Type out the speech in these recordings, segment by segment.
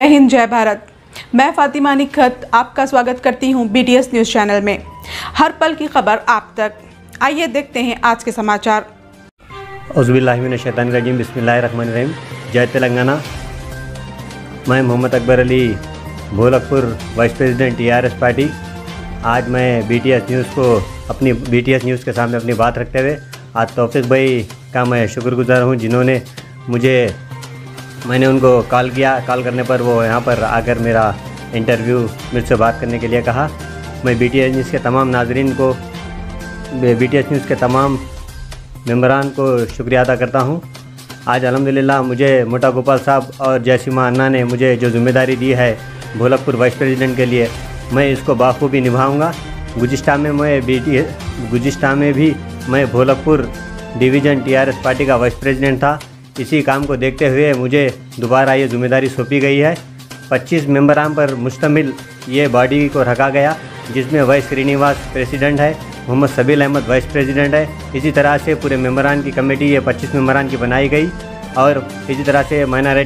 हिंद, जय भारत। मैं फातिमा निखत आपका स्वागत करती हूं BTS न्यूज़ चैनल में। हर पल की खबर आप तक। आइए देखते हैं आज के समाचार। औज़ुबिल्लाहिमिनश्शैतानिर्रजीम, बिस्मिल्लाहिर्रहमानिर्रहीम। जय तेलंगाना। मैं Mohammed Akbar Ali, Bholakpur vice president TRS party. आज मैं BTS न्यूज़ के सामने अपनी बात रखते हुए आज तौफीक भाई का मैं शुक्रगुजार हूँ, जिन्होंने मैंने उनको कॉल करने पर वो यहाँ पर आकर मेरा इंटरव्यू मुझसे बात करने के लिए कहा। मैं BTS न्यूज़ के तमाम नाजरीन को, BTS न्यूज़ के तमाम मेंबरान को शुक्रिया अदा करता हूँ। आज अल्हम्दुलिल्लाह मुझे मोटा गोपाल साहब और जयसीमा अन्ना ने मुझे जो जिम्मेदारी दी है भोलकपुर वाइस प्रेसिडेंट के लिए, मैं इसको बाखूबी निभाऊँगा। गुज़िश्ता में भी मैं भोलकपुर डिवीज़न TRS पार्टी का वाइस प्रेसिडेंट था। इसी काम को देखते हुए मुझे दोबारा ये जिम्मेदारी सौंपी गई है। 25 मेंबरान पर मुश्तमिल ये बॉडी को रखा गया, जिसमें वाई श्रीनिवास प्रेसिडेंट है, मोहम्मद सबील अहमद वाइस प्रेसिडेंट है। इसी तरह से पूरे मेंबरान की कमेटी ये 25 मेंबरान की बनाई गई और इसी तरह से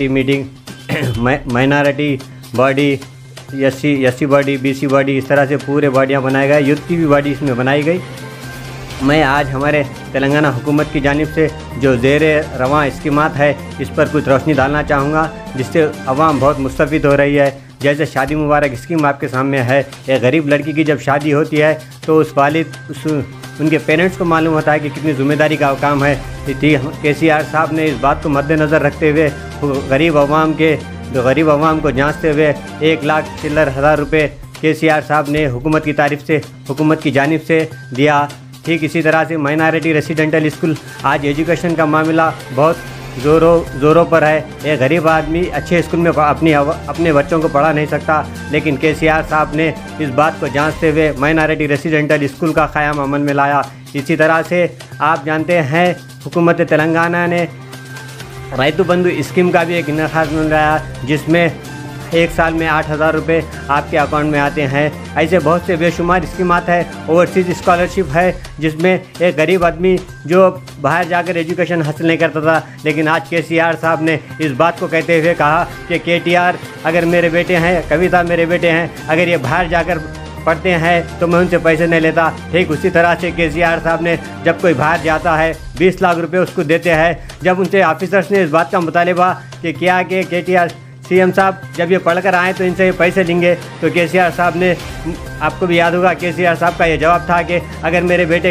minority body, SC body, BC body, इस तरह से पूरे बॉडियाँ बनाए गए। यूथ की भी बॉडी इसमें बनाई गई। मैं आज हमारे तेलंगाना हुकूमत की जानिब से जो ज़ेरे रवां स्कीमात है इस पर कुछ रोशनी डालना चाहूँगा, जिससे अवाम बहुत मुस्तफ़ीद हो रही है। जैसे शादी मुबारक स्कीम आपके सामने है। एक गरीब लड़की की जब शादी होती है तो उनके पेरेंट्स को मालूम होता है कि कितनी ज़िम्मेदारी का काम है। KCR साहब ने इस बात को मद्देनज़र रखते हुए गरीब आवाम को जांचते हुए 1,00,000 रुपये KCR साहब ने हुकूमत की जानिब से दिया। ठीक इसी तरह से माइनॉरिटी रेसिडेंटल स्कूल, आज एजुकेशन का मामला बहुत ज़ोरों पर है। एक गरीब आदमी अच्छे स्कूल में अपने बच्चों को पढ़ा नहीं सकता, लेकिन KCR साहब ने इस बात को जांचते हुए माइनॉरिटी रेसिडेंटल स्कूल का क़याम अमल में लाया। इसी तरह से आप जानते हैं हुकूमत तेलंगाना ने रैतु बंधु स्कीम का भी एक इनाक़ाद बनाया, जिसमें एक साल में 8,000 रुपये आपके अकाउंट में आते हैं। ऐसे बहुत से बेशुमार स्कीमात है। ओवरसीज़ स्कॉलरशिप है, जिसमें एक गरीब आदमी जो बाहर जाकर एजुकेशन हासिल नहीं करता था, लेकिन आज KCR साहब ने इस बात को कहते हुए कहा कि KTR अगर मेरे बेटे हैं, कविता मेरे बेटे हैं, अगर ये बाहर जाकर पढ़ते हैं तो मैं उनसे पैसे नहीं लेता। ठीक उसी तरह से KCR साहब ने जब कोई बाहर जाता है 20 लाख रुपये उसको देते हैं। जब उनसे ऑफिसर्स ने इस बात का मुतालिबा कि क्या कि KTR CM साहब जब ये पढ़ कर आएँ तो इनसे ये पैसे लेंगे, तो KCR साहब ने, आपको भी याद होगा, KCR साहब का ये जवाब था कि अगर मेरे बेटे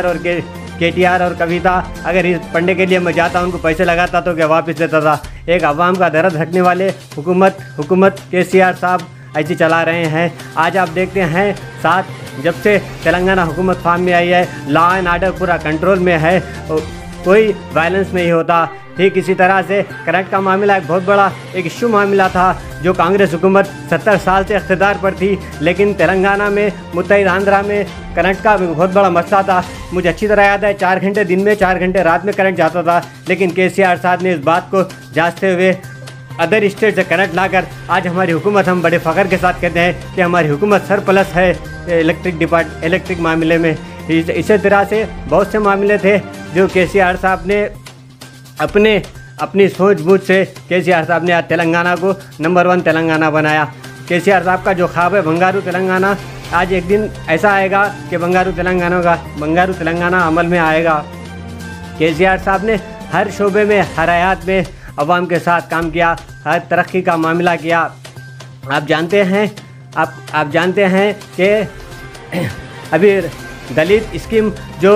KTR और कविता अगर इस पढ़ने के लिए मैं जाता उनको पैसे लगाता तो क्या वापस देता था। एक आवाम का दर्द रखने वाले हुकूमत KCR साहब ऐसे चला रहे हैं। आज आप देखते हैं जब से तेलंगाना हुकूमत फार्म में आई है, लॉ एंड आर्डर पूरा कंट्रोल में है, कोई वायलेंस नहीं होता। ठीक इसी तरह से करंट का मामला एक बहुत बड़ा एक इशू मामला था, जो कांग्रेस हुकूमत 70 साल से इख्तिदार पर थी, लेकिन तेलंगाना में, मुत्तहिद आंध्रा में करंट का बहुत बड़ा मसला था। मुझे अच्छी तरह याद है 4 घंटे दिन में 4 घंटे रात में करंट जाता था, लेकिन KCR साहब ने इस बात को जांचते हुए अदर स्टेट से करंट लाकर आज हमारी हुकूमत, हम बड़े फ़ख्र के साथ कहते हैं कि हमारी हुकूमत सरप्लस है इलेक्ट्रिक मामले में। इसी तरह से बहुत से मामले थे जो KCR साहब ने अपनी सूझबूझ से KCR साहब ने आज तेलंगाना को नंबर 1 तेलंगाना बनाया। KCR साहब का जो ख्वाब है बंगारू तेलंगाना, आज एक दिन ऐसा आएगा कि बंगारू तेलंगाना अमल में आएगा। KCR साहब ने हर शोबे में, हर आयात में अवाम के साथ काम किया, हर तरक्की का मामला किया। आप जानते हैं कि अभी दलित स्कीम जो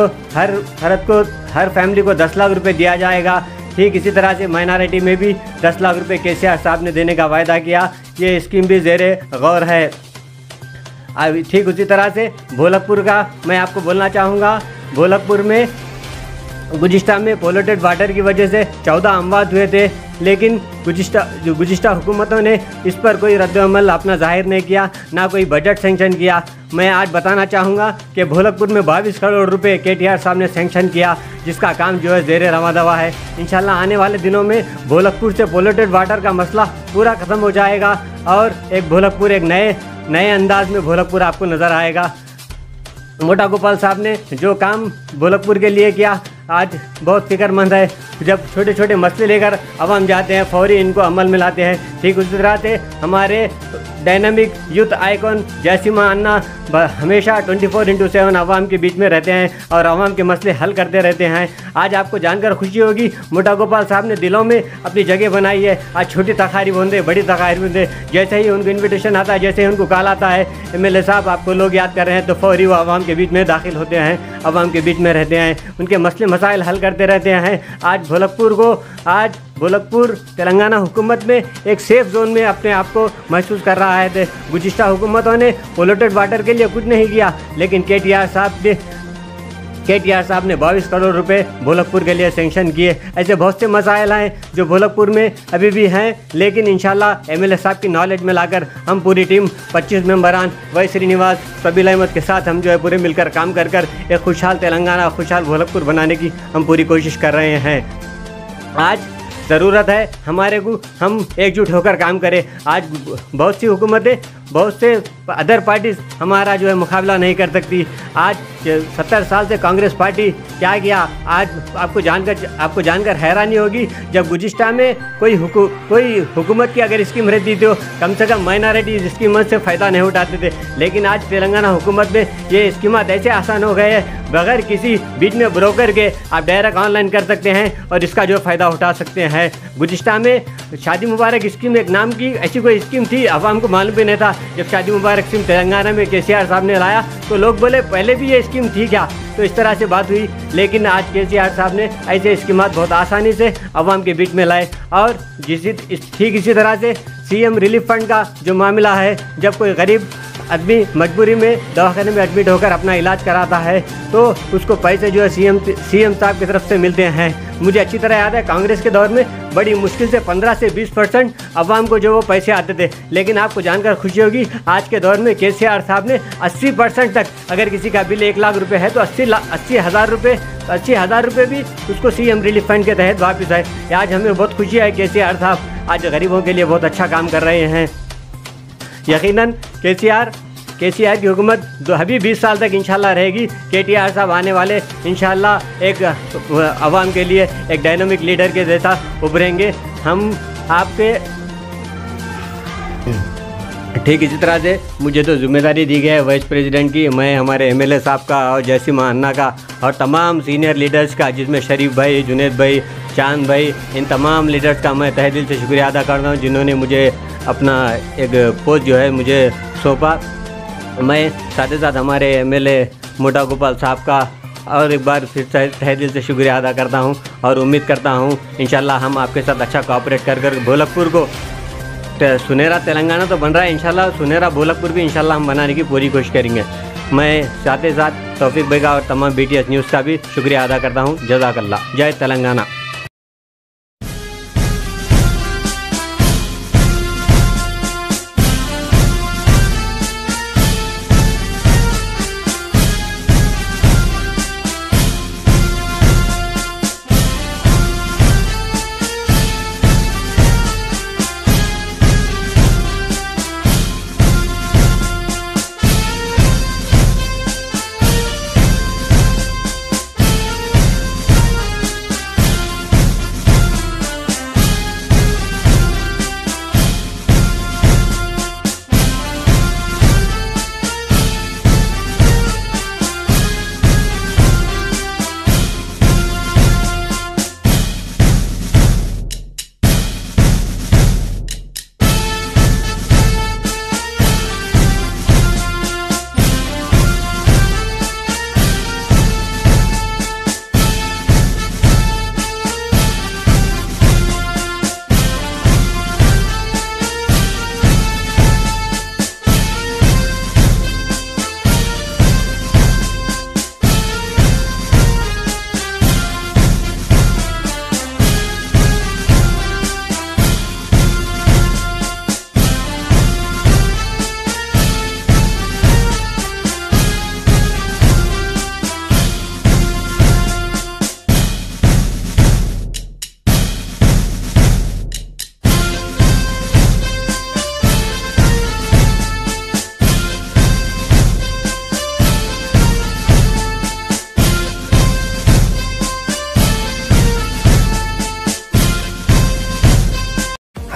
हर फैमिली को 10 लाख रुपए दिया जाएगा, ठीक इसी तरह से माइनॉरिटी में भी 10 लाख रुपए KCR साहब ने देने का वायदा किया। ये स्कीम भी ज़ेरे गौर है। ठीक उसी तरह से भोलकपुर का मैं आपको बोलना चाहूँगा। भोलकपुर में गुज़िश्ता में पोल्यूटेड वाटर की वजह से 14 अमवात हुए थे, लेकिन गुज़िश्ता हुकूमतों ने इस पर कोई रद्द-ओ-अमल अपना जाहिर नहीं किया, ना कोई बजट सेंक्शन किया। मैं आज बताना चाहूँगा कि भोलकपुर में 22 करोड़ रुपए KTR साहब ने सेंक्शन किया, जिसका काम जो है ज़ेरे रवा दवा है। इंशाल्लाह आने वाले दिनों में भोलकपुर से पोल्यूटेड वाटर का मसला पूरा ख़त्म हो जाएगा और एक नए अंदाज में भोलकपुर आपको नज़र आएगा। मोटा गोपाल साहब ने जो काम भोलकपुर के लिए किया, आज बहुत फिक्रमंद है। जब छोटे छोटे मसले लेकर अवाम जाते हैं फौरी इनको अमल में लाते हैं। ठीक उसी तरह से हमारे dynamic youth icon Jaisimha Anna हमेशा 24/7 अवाम के बीच में रहते हैं और अवाम के मसले हल करते रहते हैं। आज आपको जानकर खुशी होगी मोटा गोपाल साहब ने दिलों में अपनी जगह बनाई है। आज छोटी तकारीब होंगे, बड़ी तकारीब होंगे, जैसे ही उनको इन्विटेशन आता है, जैसे ही उनको कॉल आता है MLA साहब आपको लोग याद कर रहे हैं, तो फौरी वो अवाम के बीच में दाखिल होते हैं, अवाम के बीच में रहते हैं, उनके मसले मसाइल हल करते रहते हैं। आज भोलकपुर तेलंगाना हुकूमत में एक सेफ जोन में अपने आप को महसूस कर रहा है। गुज़िश्ता हुकूमतों ने पोल्यूटेड वाटर के लिए कुछ नहीं किया, लेकिन KTR साहब ने 22 करोड़ रुपए भोलकपुर के लिए सेंक्शन किए। ऐसे बहुत से मसाइल हैं जो भोलकपुर में अभी भी हैं, लेकिन इंशाल्लाह MLA साहब की नॉलेज में लाकर हम पूरी टीम 25 मेंबरान वाई श्रीनिवास सबील अहमद के साथ हम जो है पूरे मिलकर काम कर एक खुशहाल तेलंगाना, खुशहाल भोलकपुर बनाने की हम पूरी कोशिश कर रहे हैं। आज ज़रूरत है हमारे को हम एकजुट होकर काम करें। आज बहुत सी हुकूमतें, बहुत से अदर पार्टीज हमारा जो है मुकाबला नहीं कर सकती। आज 70 साल से कांग्रेस पार्टी क्या किया, आज आपको जानकर हैरानी होगी। जब गुज़िश्ता में कोई हुकूमत की अगर स्कीम रहती तो कम से कम माइनॉरिटी स्कीम से फ़ायदा नहीं उठाते थे, लेकिन आज तेलंगाना हुकूमत में ये स्कीमात ऐसे आसान हो गए हैं, बगैर किसी बीच में ब्रोकर के आप डायरेक्ट ऑनलाइन कर सकते हैं और इसका जो फ़ायदा उठा सकते हैं। गुज़िश्ता में शादी मुबारक स्कीम एक नाम की ऐसी कोई स्कीम थी, अवाम को मालूम भी नहीं था। जब शादी मुबारक स्कीम तेलंगाना में KCR साहब ने लाया तो लोग बोले पहले भी ये स्कीम थी क्या, तो इस तरह से बात हुई। लेकिन आज KCR साहब ने ऐसे स्कीमात बहुत आसानी से अवाम के बीच में लाए। और ठीक इसी तरह से CM रिलीफ फंड का जो मामला है, जब कोई गरीब आदमी मजबूरी में दवाखाने में एडमिट होकर अपना इलाज कराता है तो उसको पैसे जो है CM साहब की तरफ से मिलते हैं। मुझे अच्छी तरह याद है कांग्रेस के दौर में बड़ी मुश्किल से 15 से 20% अवाम को जो वो पैसे आते थे, लेकिन आपको जानकर खुशी होगी आज के दौर में KCR साहब ने 80% तक, अगर किसी का बिल 1 लाख रुपए है तो 80,000 रुपये भी उसको CM रिलीफ फंड के तहत वापस आए। आज हमें बहुत खुशी है KCR साहब आज गरीबों के लिए बहुत अच्छा काम कर रहे हैं। यकीनन KCR की हुकूमत अभी 20 साल तक इंशाल्लाह रहेगी। KTR साहब आने वाले इंशाल्लाह एक अवाम के लिए एक डायनामिक लीडर के जैसा उभरेंगे। हम आपके ठीक इसी तरह से मुझे तो जिम्मेदारी दी गई है वाइस प्रेसिडेंट की। मैं हमारे MLA साहब का और जैसिमा अन्ना का और तमाम सीनियर लीडर्स का, जिसमें शरीफ भाई, जुनेद भाई, चांद भाई, इन तमाम लीडर्स का मैं तहे दिल से शुक्रिया अदा करता हूँ जिन्होंने मुझे अपना एक पोस्ट जो है मुझे सौंपा। मैं साथ ही साथ हमारे MLA मोटा गोपाल साहब का और एक बार फिर से तहे दिल से शुक्रिया अदा करता हूं और उम्मीद करता हूं इंशाल्लाह हम आपके साथ अच्छा कोऑपरेट कर भोलकपुर को सुनहरा तेलंगाना तो बन रहा है, इंशाल्लाह सुनहरा भोलकपुर भी इंशाल्लाह हम बनाने की पूरी कोशिश करेंगे। मैं साथ ही साथ तौफीक भाई का और तमाम BTS न्यूज़ का भी शुक्रिया अदा करता हूँ। जज़ाकल्लाह। जय Telangana.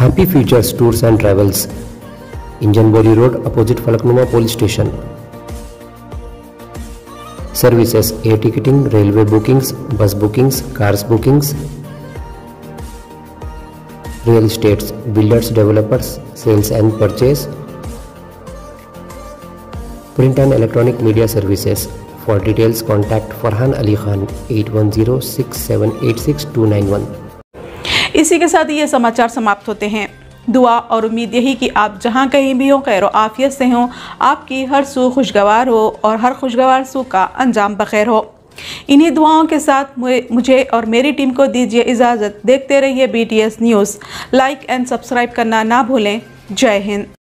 Happy Futures Tours and Travels, Injanbori Road, opposite Falaknuma Police Station. Services: air ticketing, railway bookings, bus bookings, cars bookings. Real estates, builders, developers, sales and purchase. Print and electronic media services. For details, contact Farhan Ali Khan 8106786291. इसी के साथ ये समाचार समाप्त होते हैं। दुआ और उम्मीद यही कि आप जहां कहीं भी हो खैर आफियत से हों, आपकी हर सू खुशगवार हो और हर खुशगवार सू का अंजाम बखैर हो। इन्हीं दुआओं के साथ मुझे और मेरी टीम को दीजिए इजाज़त। देखते रहिए BTS news. Like and subscribe करना ना भूलें। जय हिंद।